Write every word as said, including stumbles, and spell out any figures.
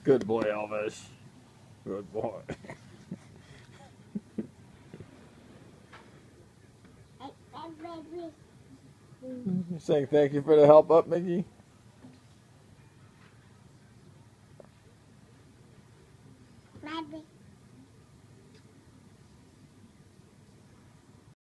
Good boy, Elvis. Good boy. Saying thank you for the help up, Mickey? Rabbit.